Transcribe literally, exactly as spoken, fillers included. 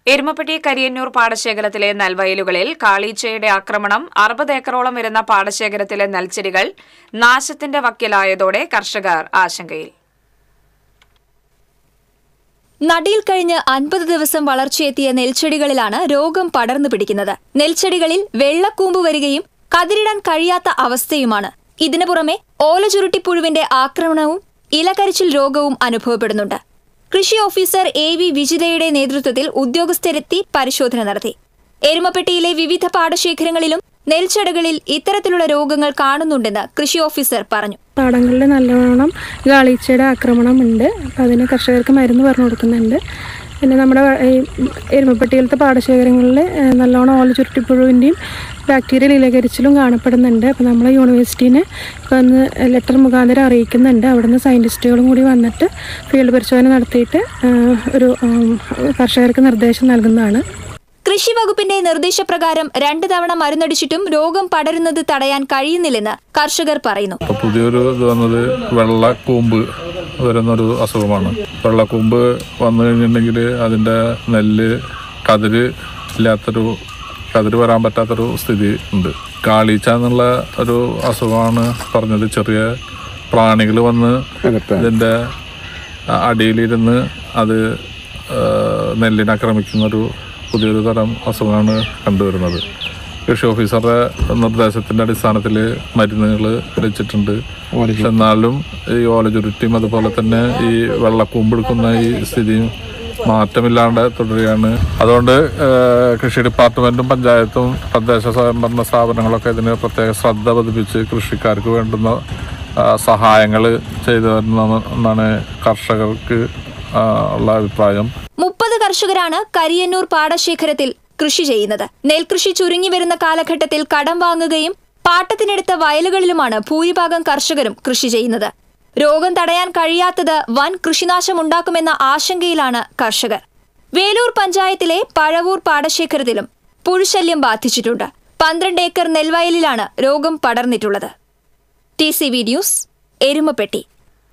എരുമപ്പെട്ടി കരിയന്നൂർ പാടശേഖരത്തിലെ നെൽവയലുകളിൽ കാളീച്ചയുടെ ആക്രമണം അറുപത് ഏക്കറോളം വരുന്ന പാടശേഖരത്തിലെ നെൽച്ചെടികൾ നാശത്തിന്റെ വക്കിലായതോടെ കർഷകർ ആശങ്കയിൽ. നടിയിൽ കഴിഞ്ഞ് അൻപത് ദിവസം വളർച്ചയെത്തിയ നെൽച്ചെടികളിലാണ് രോഗം പടർന്നു പിടിക്കുന്നത്. നെൽച്ചെടികളിൽ വെള്ളക്കൂമ്പ് വരികയും കതിരിടാൻ കഴിയാത്ത അവസ്ഥയുമാണ്. ഇതിനു പുറമെ ഓലചുരുട്ടിപ്പുഴുവിന്റെ ആക്രമണവും ഇലകരിച്ചിൽ രോഗവും അനുഭവപ്പെടുന്നുണ്ട്. കൃഷി ഓഫീസർ എ വി വിജിതയുടെ നേതൃത്വത്തിൽ ഉദ്യോഗസ്ഥരെത്തി പരിശോധന നടത്തി. എരുമപ്പെട്ടിയിലെ വിവിധ പാടശേഖരങ്ങളിലും നെൽച്ചെടികളിൽ ഇത്തരത്തിലുള്ള രോഗങ്ങൾ കാണുന്നുണ്ടെന്ന് കൃഷി ഓഫീസർ പറഞ്ഞു. പാടങ്ങളിൽ നല്ലവണ്ണം കാളീച്ചയുടെ ആക്രമണം ഉണ്ട്. അപ്പം അതിന് കർഷകർക്ക് മരുന്ന് പറഞ്ഞു കൊടുക്കുന്നുണ്ട്. പിന്നെ നമ്മുടെ എരുമപ്പെട്ടിയിലത്തെ പാടശേഖരങ്ങളിൽ നല്ലോണം ഓല ചുരുട്ടിപ്പുഴുവിൻ്റെയും ബാക്ടീരിയൽ ഇലകരിച്ചിലും കാണപ്പെടുന്നുണ്ട്. അപ്പോൾ നമ്മൾ യൂണിവേഴ്സിറ്റീനെ ഇപ്പോൾ ഒന്ന് ലെറ്റർ മുഖാന്തരം അറിയിക്കുന്നുണ്ട്. അവിടുന്ന് സയൻറ്റിസ്റ്റുകളും കൂടി വന്നിട്ട് ഫീൽഡ് പരിശോധന നടത്തിയിട്ട് ഒരു കർഷകർക്ക് നിർദ്ദേശം നൽകുന്നതാണ്. കൃഷി വകുപ്പിന്റെ നിർദ്ദേശപ്രകാരം രണ്ട് തവണ മരുന്നടിച്ചിട്ടും രോഗം പടരുന്നത് തടയാൻ കഴിയുന്നില്ലെന്ന് കർഷകർ പറയുന്നു. പുതിയൊരു ഇത് വന്നത് വെള്ളക്കൂമ്പ് വരുന്നൊരു അസുഖമാണ്. വെള്ളക്കൂമ്പ് വന്നു കഴിഞ്ഞിട്ടുണ്ടെങ്കിൽ അതിൻ്റെ നെല്ല് കതിര് ഇല്ലാത്തൊരു കതിര് വരാൻ പറ്റാത്തൊരു സ്ഥിതി ഉണ്ട്. കാളീച്ച എന്നുള്ള ഒരു അസുഖമാണ് പറഞ്ഞത്. ചെറിയ പ്രാണികൾ വന്ന് ഇതിൻ്റെ അടിയിലിരുന്ന് അത് നെല്ലിനാക്രമിക്കുന്നൊരു പുതിയൊരു തരം അസുഖമാണ് കണ്ടുവരുന്നത്. കൃഷി ഓഫീസറുടെ നിർദ്ദേശത്തിൻ്റെ അടിസ്ഥാനത്തിൽ മരുന്നുകൾ വെച്ചിട്ടുണ്ട്. എന്നാലും ഈ ഓല ചുരുട്ടിയും അതുപോലെ തന്നെ ഈ വെള്ളക്കൂമ്പെടുക്കുന്ന ഈ സ്ഥിതിയും മാറ്റമില്ലാണ്ട് തുടരുകയാണ്. അതുകൊണ്ട് കൃഷി ഡിപ്പാർട്ട്മെൻറ്റും പഞ്ചായത്തും തദ്ദേശ സ്വയംഭരണ സ്ഥാപനങ്ങളൊക്കെ ഇതിന് പ്രത്യേക ശ്രദ്ധ പതിപ്പിച്ച് കൃഷിക്കാർക്ക് വേണ്ടുന്ന സഹായങ്ങൾ ചെയ്തു തരണമെന്നാണ് കർഷകർക്ക് ഉള്ള അഭിപ്രായം. മുപ്പത് കർഷകരാണ് കരിയന്നൂർ പാടശേഖരത്തിൽ കൃഷി ചെയ്യുന്നത്. നെൽകൃഷി ചുരുങ്ങി വരുന്ന കാലഘട്ടത്തിൽ കടം വാങ്ങുകയും പാട്ടത്തിനെടുത്ത വയലുകളിലുമാണ് ഭൂരിഭാഗം കർഷകരും കൃഷി ചെയ്യുന്നത്. രോഗം തടയാൻ കഴിയാത്തത് വൻ കൃഷിനാശമുണ്ടാക്കുമെന്ന ആശങ്കയിലാണ് കർഷകർ. വേലൂർ പഞ്ചായത്തിലെ പഴവൂർ പാടശേഖരത്തിലും പുഴുശല്യം ബാധിച്ചിട്ടുണ്ട്. പന്ത്രണ്ട് ഏക്കർ നെൽവയലിലാണ് രോഗം പടർന്നിട്ടുള്ളത്. T C V news, Erumapetty.